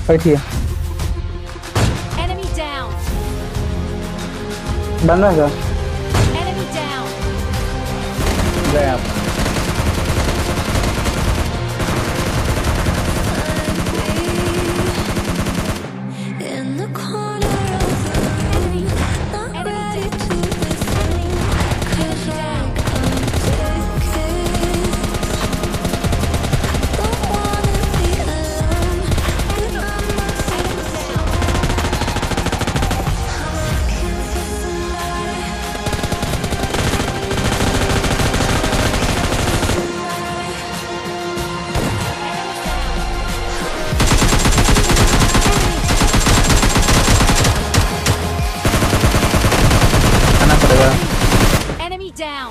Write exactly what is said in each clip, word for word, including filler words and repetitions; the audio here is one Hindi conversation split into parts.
बैठिए। Enemy down. बन रहा है Enemy down. गए आप। In the corner of the room, not ready to listen, 'cause like I'm taking. Don't wanna be alone, but I'm not saying so. I'm looking for somebody. आना पड़ेगा। Enemy down.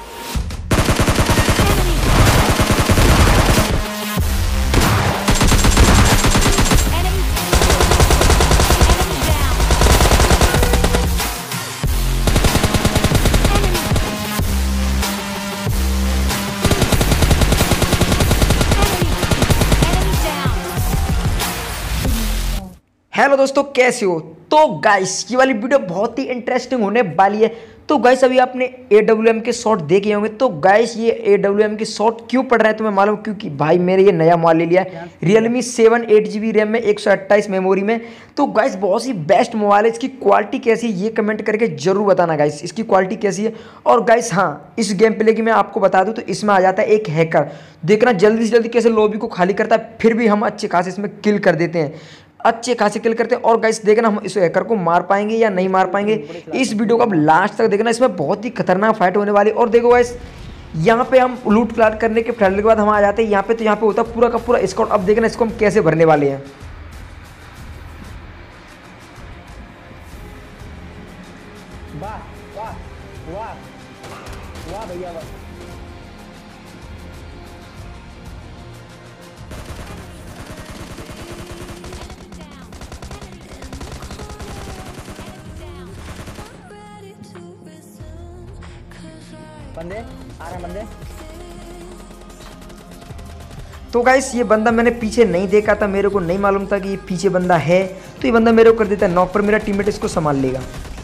Enemy. Enemy down. Enemy. Enemy down. Hello दोस्तों, कैसे हो? तो गाइस ये वाली वीडियो बहुत ही इंटरेस्टिंग होने वाली है। तो गाइस अभी आपने ए डब्ल्यू एम के शॉट देखे होंगे। तो गाइस ये ए डब्ल्यू एम के शॉट क्यों पड़ रहे हैं तुम्हें मालूम? क्योंकि भाई मेरे ये नया मोबाइल ले लिया है Realme seven eight G B RAM में एक सौ अट्ठाईस मेमोरी में। तो गाइस बहुत ही बेस्ट मोबाइल है। इसकी क्वालिटी कैसी है ये कमेंट करके जरूर बताना गाइस, इसकी क्वालिटी कैसी है। और गाइस हाँ, इस गेम प्ले की मैं आपको बता दूं तो इसमें आ जाता है एक हैकर। देखना जल्दी से जल्दी कैसे लॉबी को खाली करता है, फिर भी हम अच्छे खासे इसमें किल कर देते हैं, अच्छे खासे किल करते हैं। और गाइस देखना हम इस हैकर को मार पाएंगे या नहीं मार पाएंगे, इस वीडियो को अब लास्ट तक देखना। इसमें बहुत ही खतरनाक फाइट होने वाली है। और देखो गाइस यहाँ पे हम लूट प्लाट करने के फाइनल के बाद हम आ जाते हैं यहाँ पे। तो यहाँ पे होता है पूरा का पूरा स्क्वाड। अब देखना इसको हम कैसे भरने वाले हैं। वाह वाह वाह वाह भैया वाह। बंदे आ रहे हैं बंदे। तो गाइस ये बंदा मैंने पीछे नहीं देखा था, मेरे को नहीं मालूम था कि ये पीछे बंदा है। तो ये बंदा मेरे को कर देता है नॉक, पर मेरा टीममेट इसको संभाल लेगा।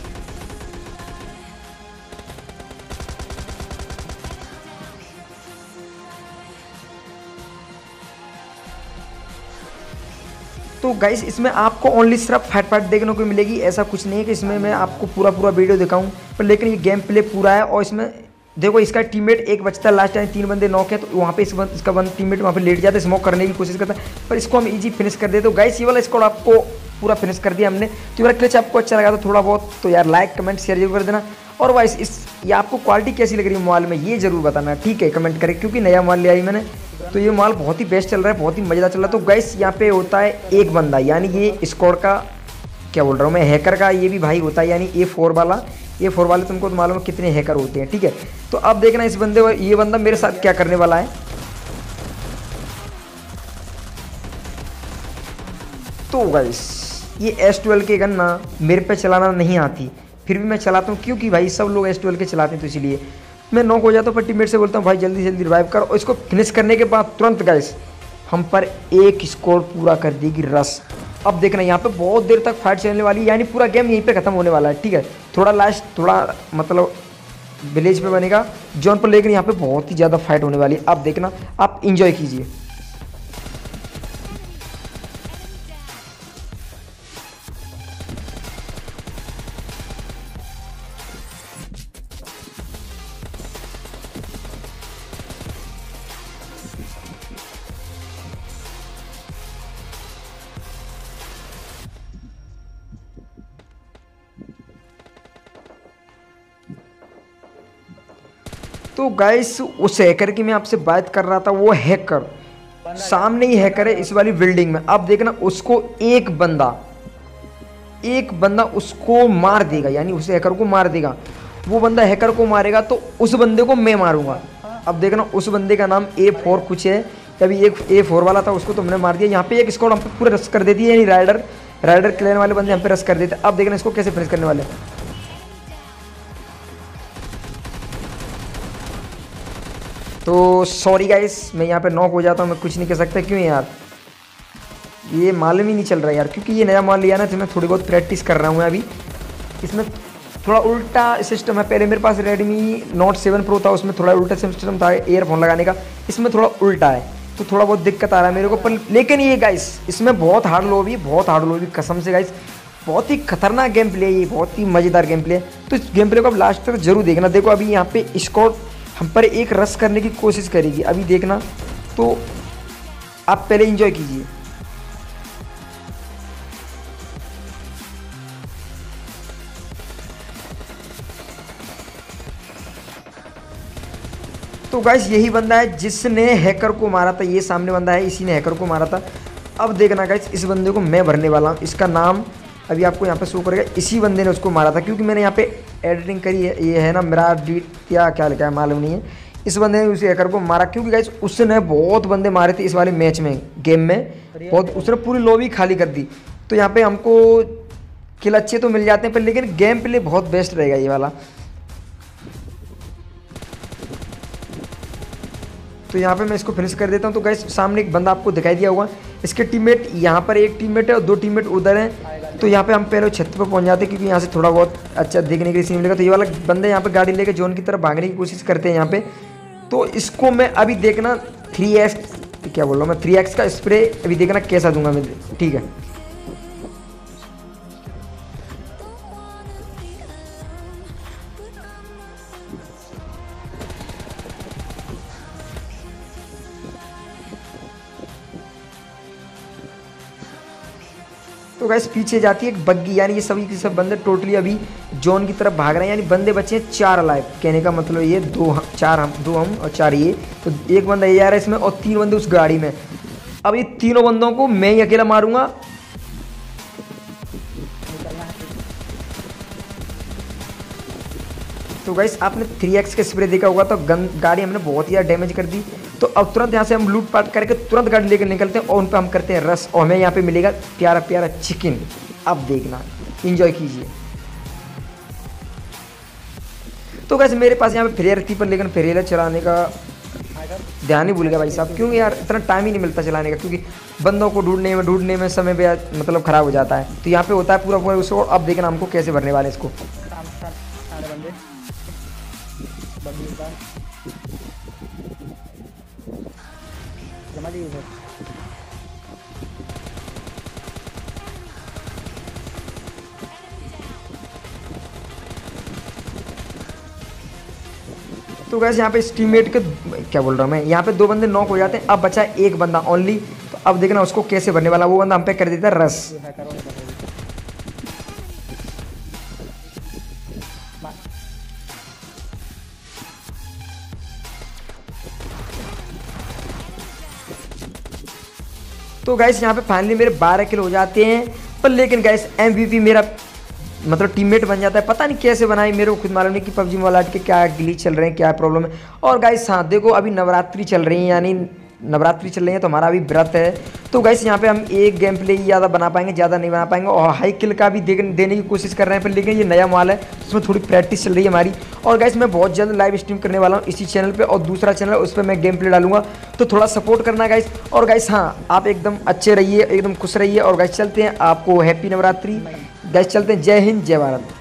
तो गाइस इसमें आपको ओनली सिर्फ फाइट फाइट देखने को मिलेगी, ऐसा कुछ नहीं है कि इसमें मैं आपको पूरा पूरा वीडियो दिखाऊं। पर लेकिन ये गेम प्ले पूरा है। और इसमें देखो इसका टीममेट एक बचता है लास्ट टाइम, तीन बंदे नॉक है। तो वहाँ पे इस बंद, इसका बंद टीममेट वहाँ पे लेट जाता है, स्मोक करने की कोशिश करता है, पर इसको हम इजी फिनिश कर देते। तो गाइस ये वाला स्क्वाड आपको पूरा फिनिश कर दिया हमने। तो ये वाला क्लिच आपको अच्छा लगा तो थोड़ा बहुत तो यार लाइक कमेंट शेयर जरूर कर देना। और वाइस इस ये आपको क्वालिटी कैसी लग रही है मोबाइल में ये जरूर बताना, ठीक है? कमेंट करें, क्योंकि नया मोबाइल लिया ही मैंने। तो ये मोबाइल बहुत ही बेस्ट चल रहा है, बहुत ही मज़ेदार चल रहा है। तो गाइस यहाँ पे होता है एक बंदा, यानी ये स्क्वाड का क्या बोल रहा हूँ मैं, हैकर का ये भी भाई होता है, यानी ए फोर वाला। ए फोर वाले तुमको तो मालूम है कितने हैकर होते हैं, ठीक है? तो अब देखना इस बंदे ये बंदा मेरे साथ क्या करने वाला है। तो गाइस ये एस ट्वेल्व के गन ना मेरे पे चलाना नहीं आती, फिर भी मैं चलाता हूँ क्योंकि भाई सब लोग एस ट्वेल्व के चलाते हैं। तो इसलिए मैं नॉक हो जाता हूँ, पर टीममेट से बोलता हूँ भाई जल्दी जल्दी रिवाइव कर। और इसको फिनिश करने के बाद तुरंत गाइस हम पर एक स्कोर पूरा कर देगी रस। अब देखना यहाँ पे बहुत देर तक फाइट चलने वाली है, यानी पूरा गेम यहीं पे खत्म होने वाला है, ठीक है? थोड़ा लास्ट थोड़ा मतलब विलेज पे बनेगा जोन पर, लेकिन यहाँ पे बहुत ही ज़्यादा फाइट होने वाली है। अब देखना आप इंजॉय कीजिए। तो गाइस उस हैकर की मैं आपसे बात कर रहा था, वो हैकर सामने ही हैकर है इस वाली बिल्डिंग में। अब देखना उसको एक बंदा एक बंदा उसको मार देगा, यानी उस हैकर को मार देगा। वो बंदा हैकर को मारेगा तो उस बंदे को मैं मारूंगा। अब देखना उस बंदे का नाम ए फोर कुछ है, अभी एक ए फोर वाला था उसको तो हमने मार दिया। यहाँ पे एक स्क्वाड हम पे पूरा रश कर देती है, यानी राइडर राइडर क्लेन वाले बंदे हम पे रश कर देते। अब देखना इसको कैसे फिनिश करने वाले। तो सॉरी गाइस, मैं यहाँ पे नॉक हो जाता हूँ, मैं कुछ नहीं कह सकता। क्यों यार, ये मालूम ही नहीं चल रहा यार, क्योंकि ये नया माल लिया ना, तो मैं थोड़ी बहुत प्रैक्टिस कर रहा हूँ अभी। इसमें थोड़ा उल्टा सिस्टम है। पहले मेरे पास रेडमी नोट सेवन प्रो था, उसमें थोड़ा उल्टा सिस्टम था ईयरफोन लगाने का, इसमें थोड़ा उल्टा है, तो थोड़ा बहुत दिक्कत आ रहा है मेरे को। पर लेकिन ये गाइस इसमें बहुत हार्ड लॉबी, बहुत हार्ड लॉबी कसम से गाइस, बहुत ही खतरनाक गेम प्ले है ये, बहुत ही मज़ेदार गेम प्ले है। तो इस गेम प्ले को अब लास्ट तक जरूर देखना। देखो अभी यहाँ पे स्क्वाड हम पर एक रश करने की कोशिश करेगी, अभी देखना, तो आप पहले एंजॉय कीजिए। तो गाइस यही बंदा है जिसने हैकर को मारा था, ये सामने बंदा है, इसी ने हैकर को मारा था। अब देखना गाइस इस बंदे को मैं भरने वाला हूँ, इसका नाम अभी आपको यहाँ पे शो करेगा। इसी बंदे ने उसको मारा था, क्योंकि मैंने यहाँ पे एडिटिंग करी है, ये है ना मेरा डी या क्या लिखा है मालूम नहीं है। इस बंदे ने उसी हैकर को मारा, क्योंकि गाइस उसने बहुत बंदे मारे थे इस वाले मैच में, गेम में बहुत, उसने पूरी लॉबी खाली कर दी। तो यहाँ पे हमको किल अच्छे तो मिल जाते हैं, पर लेकिन गेम प्ले बहुत बेस्ट रहेगा ये वाला। तो यहाँ पे मैं इसको फिनिश कर देता हूँ। तो गाइस सामने एक बंदा आपको दिखाई दिया होगा, इसके टीममेट यहाँ पर एक टीममेट है और दो टीममेट उधर हैं। तो यहाँ पे हम पहले छत पे पहुँच जाते हैं, क्योंकि यहाँ से थोड़ा बहुत अच्छा देखने के लिए सीन मिलेगा। तो ये वाला बंदे यहाँ पे गाड़ी लेके जोन की तरफ भागने की कोशिश करते हैं यहाँ पे। तो इसको मैं अभी देखना थ्री एक्स क्या बोल रहा हूँ मैं, थ्री एक्स का स्प्रे अभी देखना कैसा दूंगा मैं, ठीक है। तो गाइस पीछे जाती है एक बग्गी, यानी ये सभी के सब बंदे टोटली अभी जोन की तरफ भाग रहे हैं, यानी बंदे बचे हैं चार अलाइव। कहने का मतलब ये दो हम, चार हम दो हम और चार ये, तो एक बंदा ये आ रहा है इसमें और तीन बंदे उस गाड़ी में। अब ये तीनों बंदों को मैं ही अकेला मारूंगा। तो गाइस आपने थ्री एक्स का स्प्रे देखा होगा, तो गन गाड़ी हमने बहुत ही ज़्यादा डैमेज कर दी। तो अब तुरंत यहाँ से हम लूट पाट करके तुरंत गाड़ी लेकर निकलते हैं और उन पर हम करते हैं रस, और हमें यहाँ पे मिलेगा प्यारा प्यारा चिकन। अब देखना, एंजॉय कीजिए। तो गाइस मेरे पास यहाँ पे फ्रेयर थी, पर लेकिन फ्रेयर चलाने का ध्यान ही भूल गया भाई साहब, क्योंकि यार इतना टाइम ही नहीं मिलता चलाने का, क्योंकि बंदों को ढूंढने में ढूंढने में समय पे मतलब ख़राब हो जाता है। तो यहाँ पे होता है पूरा पूरा उसको। अब देखना हमको कैसे भरने वाले इसको। तो गैस यहाँ पे इस टीममेट के क्या बोल रहा हूँ मैं, यहाँ पे दो बंदे नॉक हो जाते हैं, अब बचा एक बंदा ओनली। तो अब देखना उसको कैसे भरने वाला, वो बंदा हम पे कर देता है रस। तो गैस यहाँ पे फाइनली मेरे बारह किल हो जाते हैं, पर लेकिन गैस एमवीपी मेरा मतलब टीममेट बन जाता है। पता नहीं कैसे बनाई, मेरे को खुद मालूम नहीं कि पबजी मोबाइल के क्या ग्लिच चल रहे हैं, क्या प्रॉब्लम है। और गाइस हाँ देखो अभी नवरात्रि चल रही है, यानी नवरात्रि चल रही है, तो हमारा अभी व्रत है। तो गाइस यहाँ पे हम एक गेम प्ले ही ज़्यादा बना पाएंगे, ज़्यादा नहीं बना पाएंगे। और हाई किल का भी देने की कोशिश कर रहे हैं, पर लेकिन ये नया माल है, उसमें थोड़ी प्रैक्टिस चल रही है हमारी। और गाइस मैं बहुत जल्द लाइव स्ट्रीम करने वाला हूँ इसी चैनल पे, और दूसरा चैनल उस पर मैं गेम प्ले डालूंगा, तो थोड़ा सपोर्ट करना गाइस। और गाइस हाँ आप एकदम अच्छे रहिए, एकदम खुश रहिए। और गाइस चलते हैं, आपको हैप्पी नवरात्रि। गाइस चलते हैं, जय हिंद जय भारत।